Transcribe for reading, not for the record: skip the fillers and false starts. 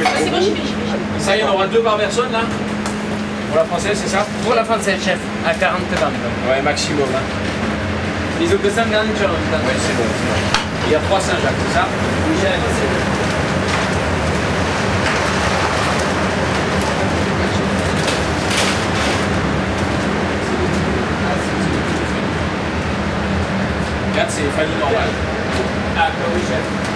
c'est bon, j'y vais. Ça, il y en aura 2 par personne là. Pour la française, c'est ça? Pour la française, chef, à 40 grammes. Ouais, maximum. Hein. Ils ont que 100 grammes de challenge. Ouais, c'est bon. Il y a 3 Saint-Jacques, c'est ça? Oui, chef. C'est famille normale. Ah, oui, chef.